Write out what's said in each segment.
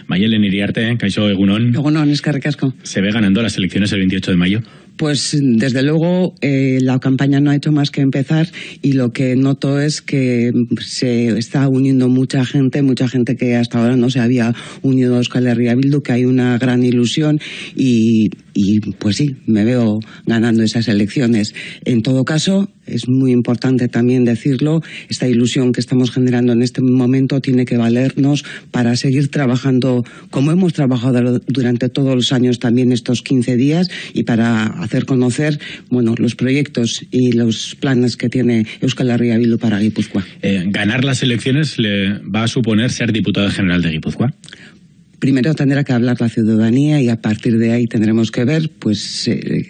Mayelen Iriarte, Kaixo Egunon. Egunon, eskerrik asko. ¿Se ve ganando las elecciones el 28 de mayo? Pues desde luego la campaña no ha hecho más que empezar y lo que noto es que se está uniendo mucha gente que hasta ahora no se había unido a Euskal Herria Bildu, que hay una gran ilusión y pues sí, me veo ganando esas elecciones. En todo caso, es muy importante también decirlo, esta ilusión que estamos generando en este momento tiene que valernos para seguir trabajando como hemos trabajado durante todos los años también estos 15 días y para hacer conocer, bueno, los proyectos y los planes que tiene Euskal Herria Bildu para Guipúzcoa. ¿Ganar las elecciones le va a suponer ser diputado general de Guipúzcoa? Primero tendrá que hablar la ciudadanía y a partir de ahí tendremos que ver pues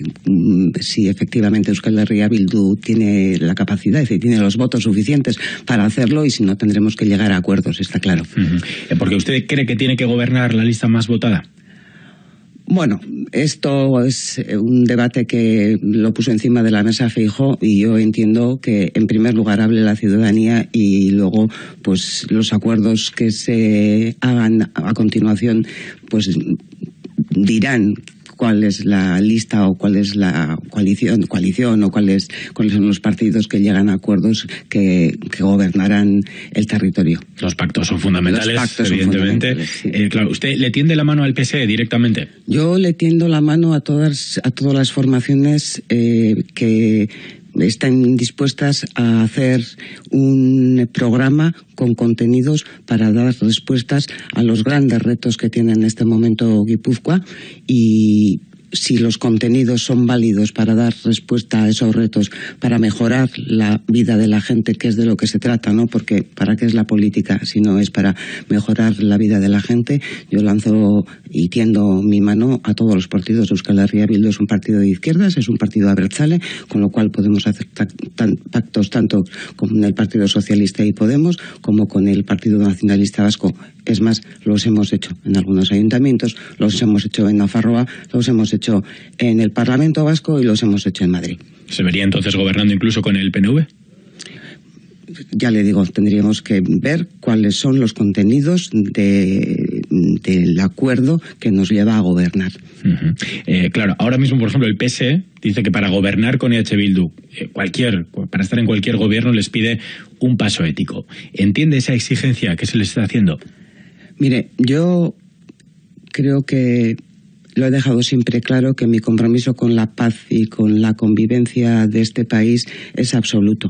si efectivamente Euskal Herria Bildu tiene la capacidad, es decir, tiene los votos suficientes para hacerlo y si no tendremos que llegar a acuerdos, está claro. ¿Porque usted cree que tiene que gobernar la lista más votada? Bueno, esto es un debate que lo puso encima de la mesa Feijóo y yo entiendo que en primer lugar hable la ciudadanía y luego pues los acuerdos que se hagan a continuación pues dirán cuál es la lista o cuál es la coalición o cuáles son los partidos que llegan a acuerdos que gobernarán el territorio. Los pactos son fundamentales, los pactos evidentemente. Son fundamentales, sí. Claro, ¿usted le tiende la mano al PSE directamente? Yo le tiendo la mano a todas las formaciones que están dispuestas a hacer un programa con contenidos para dar respuestas a los grandes retos que tiene en este momento Guipúzcoa y si los contenidos son válidos para dar respuesta a esos retos, para mejorar la vida de la gente, que es de lo que se trata, ¿no? Porque ¿para qué es la política si no es para mejorar la vida de la gente? Yo lanzo y tiendo mi mano a todos los partidos. Euskal Herria Bildu es un partido de izquierdas, es un partido abertzale, con lo cual podemos hacer pactos tanto con el Partido Socialista y Podemos como con el Partido Nacionalista Vasco. Es más, los hemos hecho en algunos ayuntamientos, los hemos hecho en Nafarroa, los hemos hecho en el Parlamento Vasco y los hemos hecho en Madrid. ¿Se vería entonces gobernando incluso con el PNV? Ya le digo, tendríamos que ver cuáles son los contenidos del acuerdo que nos lleva a gobernar. Claro, ahora mismo, por ejemplo, el PSE dice que para gobernar con EH Bildu, para estar en cualquier gobierno les pide un paso ético. ¿Entiende esa exigencia que se les está haciendo? Mire, yo creo que lo he dejado siempre claro que mi compromiso con la paz y con la convivencia de este país es absoluto.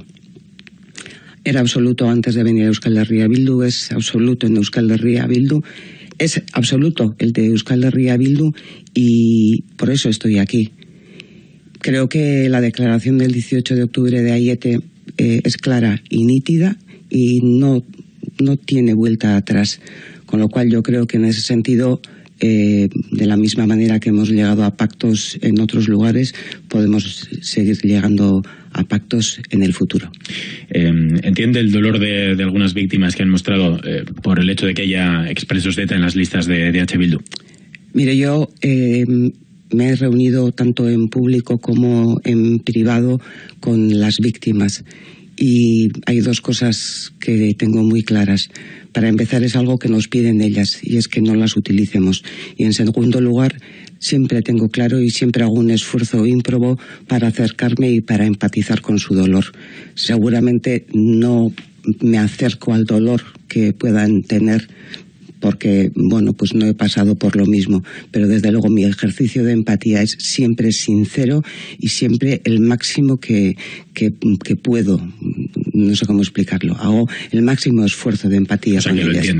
Era absoluto antes de venir a Euskal Herria Bildu, es absoluto en Euskal Herria Bildu, es absoluto el de Euskal Herria Bildu y por eso estoy aquí. Creo que la declaración del 18 de octubre de Aiete es clara y nítida y no tiene vuelta atrás, con lo cual yo creo que en ese sentido de la misma manera que hemos llegado a pactos en otros lugares, podemos seguir llegando a pactos en el futuro. ¿Entiende el dolor de algunas víctimas que han mostrado por el hecho de que haya expresos de ETA en las listas de EH Bildu? Mire, yo me he reunido tanto en público como en privado con las víctimas y hay dos cosas que tengo muy claras. Para empezar, es algo que nos piden ellas y es que no las utilicemos. Y en segundo lugar, siempre tengo claro y siempre hago un esfuerzo ímprobo para acercarme y para empatizar con su dolor. Seguramente no me acerco al dolor que puedan tener porque, bueno, pues no he pasado por lo mismo, pero desde luego mi ejercicio de empatía es siempre sincero y siempre el máximo que puedo, no sé cómo explicarlo, hago el máximo esfuerzo de empatía. O sea, con que ellas.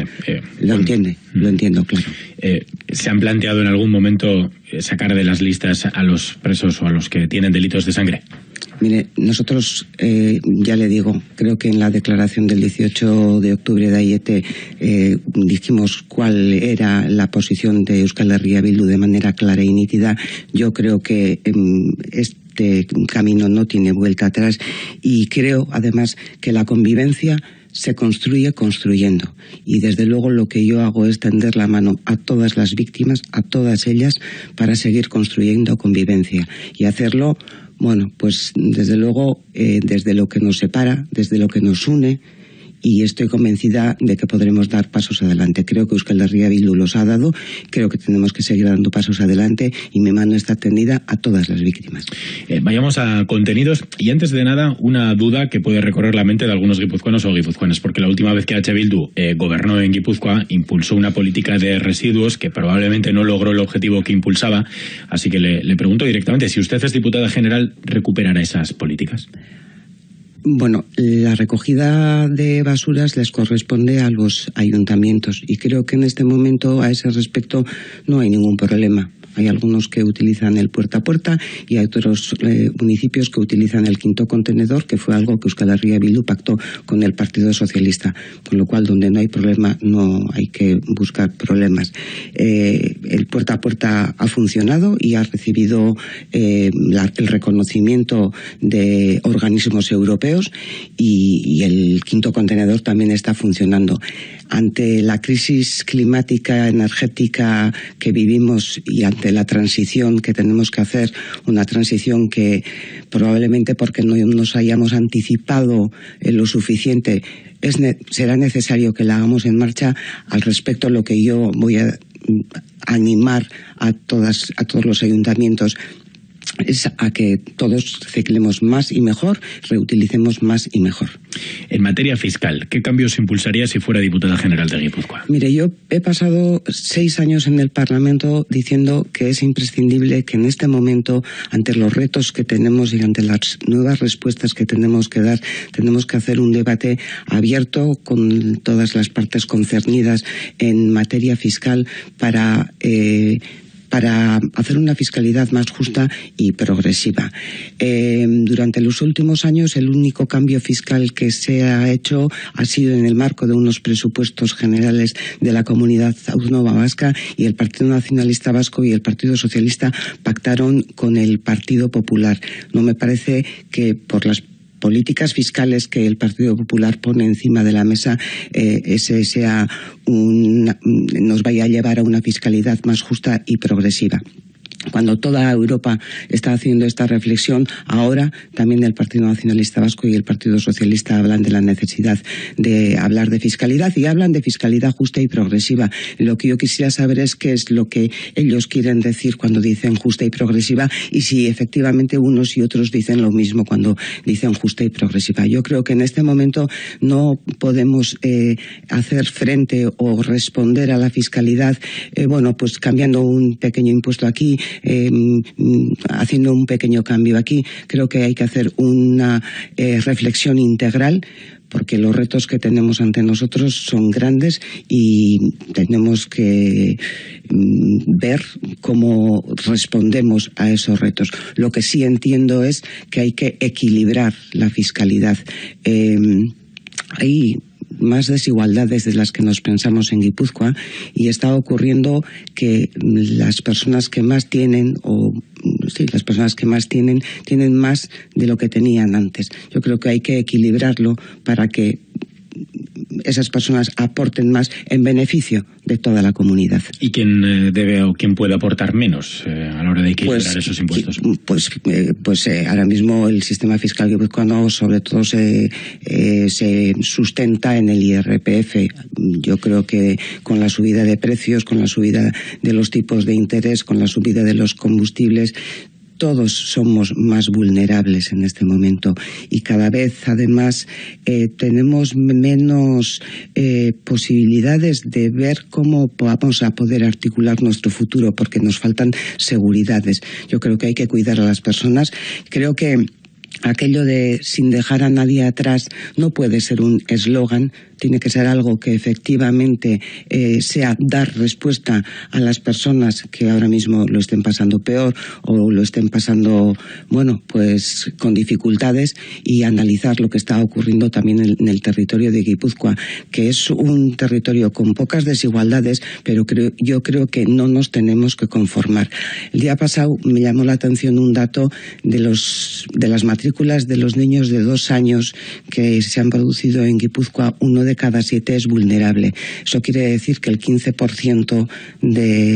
Lo entiendo, claro. ¿Se han planteado en algún momento sacar de las listas a los presos o a los que tienen delitos de sangre? Mire, nosotros, ya le digo, creo que en la declaración del 18 de octubre de Aiete dijimos cuál era la posición de Euskal Herria Bildu de manera clara y nítida. Yo creo que este camino no tiene vuelta atrás y creo, además, que la convivencia se construye construyendo y desde luego lo que yo hago es tender la mano a todas las víctimas, a todas ellas, para seguir construyendo convivencia y hacerlo, bueno, pues desde luego desde lo que nos separa, desde lo que nos une y estoy convencida de que podremos dar pasos adelante. Creo que Euskal Herria Bildu los ha dado, creo que tenemos que seguir dando pasos adelante y mi mano está tendida a todas las víctimas. Vayamos a contenidos y antes de nada una duda que puede recorrer la mente de algunos guipuzcoanos o guipuzcoanas, porque la última vez que H. Bildu gobernó en Guipúzcoa impulsó una política de residuos que probablemente no logró el objetivo que impulsaba, así que le pregunto directamente, si usted es diputada general, ¿recuperará esas políticas? Bueno, la recogida de basuras les corresponde a los ayuntamientos y creo que en este momento a ese respecto no hay ningún problema. Hay algunos que utilizan el puerta a puerta y hay otros municipios que utilizan el quinto contenedor, que fue algo que Euskal Herria Bildu pactó con el Partido Socialista. Con lo cual, donde no hay problema, no hay que buscar problemas. El puerta a puerta ha funcionado y ha recibido el reconocimiento de organismos europeos y el quinto contenedor también está funcionando. Ante la crisis climática, energética que vivimos y ante la transición que tenemos que hacer, una transición que probablemente porque no nos hayamos anticipado lo suficiente, será necesario que la hagamos en marcha. Al respecto, lo que yo voy a animar a todos los ayuntamientos es a que todos reciclemos más y mejor, reutilicemos más y mejor. En materia fiscal, ¿qué cambios impulsaría si fuera diputada general de Guipúzcoa? Mire, yo he pasado 6 años en el Parlamento diciendo que es imprescindible que en este momento, ante los retos que tenemos y ante las nuevas respuestas que tenemos que dar, tenemos que hacer un debate abierto con todas las partes concernidas en materia fiscal para hacer una fiscalidad más justa y progresiva. Durante los últimos años, el único cambio fiscal que se ha hecho ha sido en el marco de unos presupuestos generales de la Comunidad Autónoma Vasca, y el Partido Nacionalista Vasco y el Partido Socialista pactaron con el Partido Popular. No me parece que por las políticas fiscales que el Partido Popular pone encima de la mesa, nos vaya a llevar a una fiscalidad más justa y progresiva. Cuando toda Europa está haciendo esta reflexión, ahora también el Partido Nacionalista Vasco y el Partido Socialista hablan de la necesidad de hablar de fiscalidad, y hablan de fiscalidad justa y progresiva. Lo que yo quisiera saber es qué es lo que ellos quieren decir cuando dicen justa y progresiva, y si efectivamente unos y otros dicen lo mismo cuando dicen justa y progresiva. Yo creo que en este momento no podemos hacer frente o responder a la fiscalidad pues cambiando un pequeño impuesto aquí, haciendo un pequeño cambio aquí. Creo que hay que hacer una reflexión integral, porque los retos que tenemos ante nosotros son grandes y tenemos que ver cómo respondemos a esos retos. Lo que sí entiendo es que hay que equilibrar la fiscalidad. Hay más desigualdades de las que nos pensamos en Guipúzcoa, y está ocurriendo que las personas que más tienen, tienen más de lo que tenían antes. Yo creo que hay que equilibrarlo para que esas personas aporten más en beneficio de toda la comunidad. ¿Y quién debe o quién puede aportar menos a la hora de equilibrar esos impuestos? Ahora mismo el sistema fiscal guipuzcoano sobre todo se sustenta en el IRPF. Yo creo que con la subida de precios, con la subida de los tipos de interés, con la subida de los combustibles, todos somos más vulnerables en este momento, y cada vez además tenemos menos posibilidades de ver cómo vamos a poder articular nuestro futuro, porque nos faltan seguridades. Yo creo que hay que cuidar a las personas. Creo que aquello de sin dejar a nadie atrás no puede ser un eslogan, tiene que ser algo que efectivamente sea dar respuesta a las personas que ahora mismo lo estén pasando peor o lo estén pasando, con dificultades, y analizar lo que está ocurriendo también en el territorio de Guipúzcoa, que es un territorio con pocas desigualdades, pero yo creo que no nos tenemos que conformar. El día pasado me llamó la atención un dato de las matrículas de los niños de 2 años que se han producido en Guipúzcoa. 1 de cada 7 es vulnerable. Eso quiere decir que el 15% de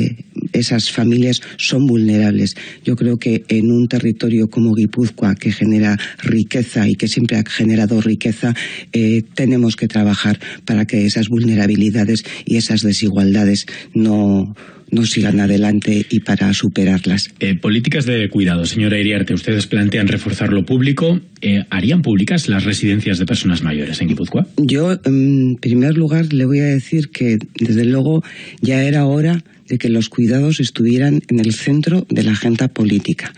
esas familias son vulnerables. Yo creo que en un territorio como Guipúzcoa, que genera riqueza y que siempre ha generado riqueza, tenemos que trabajar para que esas vulnerabilidades y esas desigualdades no sigan adelante y para superarlas. Políticas de cuidado, señora Iriarte, ustedes plantean reforzar lo público. ¿Harían públicas las residencias de personas mayores en Guipúzcoa? Yo, en primer lugar, le voy a decir que, desde luego, ya era hora de que los cuidados estuvieran en el centro de la agenda política.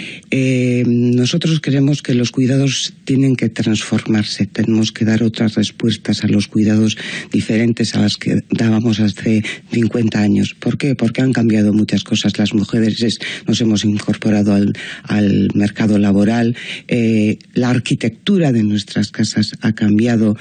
Nosotros creemos que los cuidados tienen que transformarse, tenemos que dar otras respuestas a los cuidados diferentes a las que dábamos hace 50 años. ¿Por qué? Porque han cambiado muchas cosas. Las mujeres nos hemos incorporado al mercado laboral, la arquitectura de nuestras casas ha cambiado.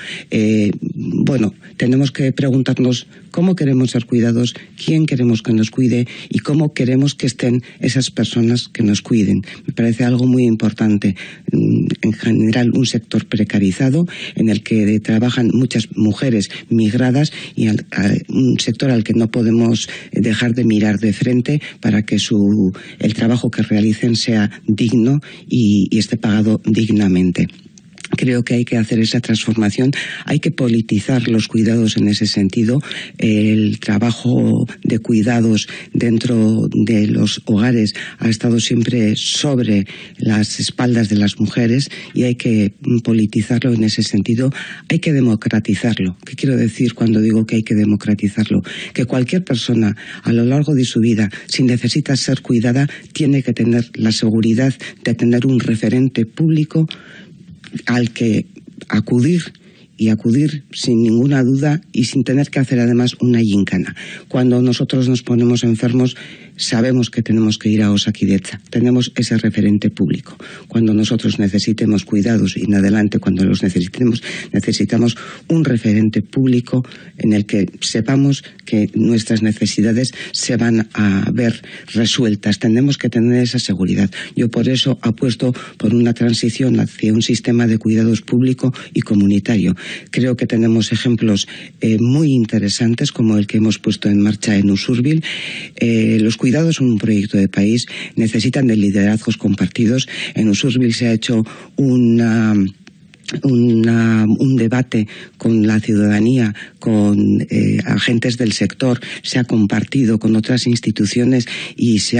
Tenemos que preguntarnos cómo queremos ser cuidados, quién queremos que nos cuide y cómo queremos que estén esas personas que nos cuiden. Me parece algo muy importante. En general, un sector precarizado en el que trabajan muchas mujeres migradas y un sector al que no podemos dejar de mirar de frente para que el trabajo que realicen sea digno y esté pagado dignamente. Creo que hay que hacer esa transformación, hay que politizar los cuidados en ese sentido. El trabajo de cuidados dentro de los hogares ha estado siempre sobre las espaldas de las mujeres y hay que politizarlo en ese sentido. Hay que democratizarlo. ¿Qué quiero decir cuando digo que hay que democratizarlo? Que cualquier persona a lo largo de su vida, si necesita ser cuidada, tiene que tener la seguridad de tener un referente público al que acudir sin ninguna duda y sin tener que hacer además una gincana. Cuando nosotros nos ponemos enfermos, sabemos que tenemos que ir a Osakidetza. Tenemos ese referente público. Cuando nosotros necesitemos cuidados y en adelante, cuando los necesitamos un referente público en el que sepamos que nuestras necesidades se van a ver resueltas. Tenemos que tener esa seguridad. Yo por eso apuesto por una transición hacia un sistema de cuidados público y comunitario. Creo que tenemos ejemplos muy interesantes como el que hemos puesto en marcha en Usurbil. Los cuidados son un proyecto de país, necesitan de liderazgos compartidos. En Usurbil se ha hecho un debate con la ciudadanía, con agentes del sector, se ha compartido con otras instituciones y se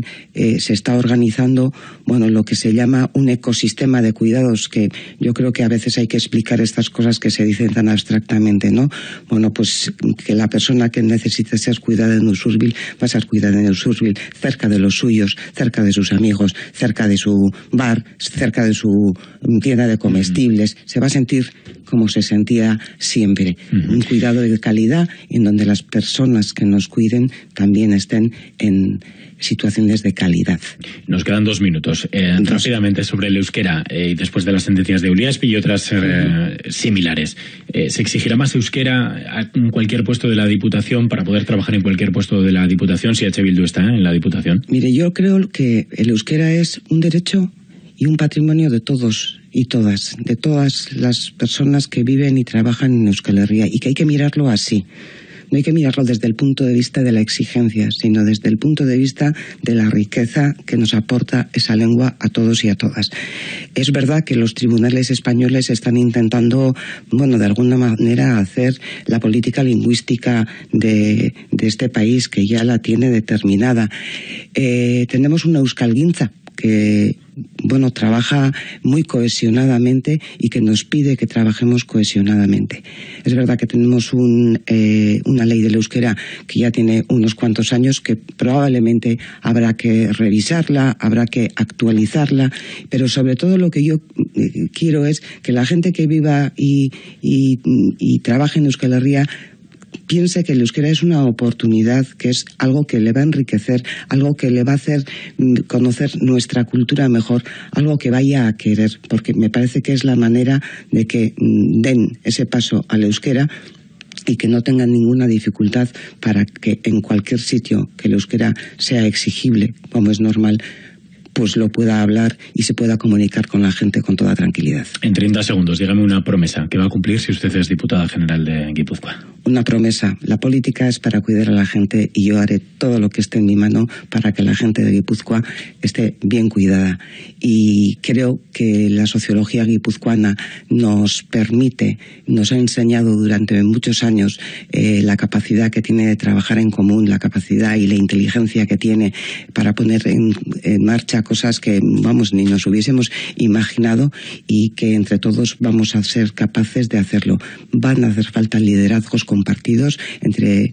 está organizando lo que se llama un ecosistema de cuidados, que yo creo que a veces hay que explicar estas cosas que se dicen tan abstractamente, ¿no? Pues que la persona que necesite ser cuidada en Usurbil va a ser cuidada en Usurbil, cerca de los suyos, cerca de sus amigos, cerca de su bar, cerca de su tienda de comestibles. Se va a sentir como se sentía siempre. Un cuidado de calidad en donde las personas que nos cuiden también estén en situaciones de calidad. Nos quedan 2 minutos. Rápidamente sobre el euskera, y después de las sentencias de Uliaspi y otras similares. ¿Se exigirá más euskera en cualquier puesto de la Diputación para poder trabajar en cualquier puesto de la Diputación si H. Bildu está en la Diputación? Mire, yo creo que el euskera es un derecho y un patrimonio de todos y todas, de todas las personas que viven y trabajan en Euskal Herria, y que hay que mirarlo así. No hay que mirarlo desde el punto de vista de la exigencia, sino desde el punto de vista de la riqueza que nos aporta esa lengua a todos y a todas. Es verdad que los tribunales españoles están intentando, de alguna manera hacer la política lingüística de este país, que ya la tiene determinada. Tenemos una Euskalgintza que trabaja muy cohesionadamente y que nos pide que trabajemos cohesionadamente. Es verdad que tenemos una ley del euskera que ya tiene unos cuantos años, que probablemente habrá que revisarla, habrá que actualizarla, pero sobre todo lo que yo quiero es que la gente que viva y trabaje en Euskal Herria piense que el euskera es una oportunidad, que es algo que le va a enriquecer, algo que le va a hacer conocer nuestra cultura mejor, algo que vaya a querer, porque me parece que es la manera de que den ese paso al euskera y que no tengan ninguna dificultad para que en cualquier sitio que el euskera sea exigible, como es normal, pues lo pueda hablar y se pueda comunicar con la gente con toda tranquilidad. En 30 segundos, dígame una promesa que va a cumplir si usted es diputada general de Guipúzcoa. una promesa. La política es para cuidar a la gente y yo haré todo lo que esté en mi mano para que la gente de Guipúzcoa esté bien cuidada. Y creo que la sociología guipuzcoana nos permite, nos ha enseñado durante muchos años la capacidad que tiene de trabajar en común, la capacidad y la inteligencia que tiene para poner en marcha cosas que, vamos, ni nos hubiésemos imaginado, y que entre todos vamos a ser capaces de hacerlo. Van a hacer falta liderazgos compartidos entre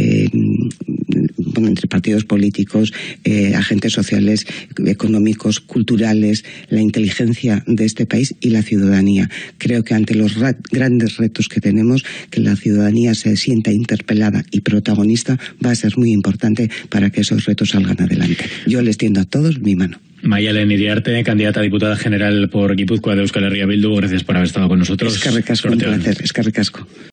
partidos políticos, agentes sociales, económicos, culturales, la inteligencia de este país y la ciudadanía. Creo que ante los grandes retos que tenemos, que la ciudadanía se sienta interpelada y protagonista va a ser muy importante para que esos retos salgan adelante. Yo les tiendo a todos mi mano. Maialen Iriarte, candidata a diputada general por Guipúzcoa de Euskal Herria Bildu, gracias por haber estado con nosotros. Eskerrik asko, un placer. Eskerrik asko.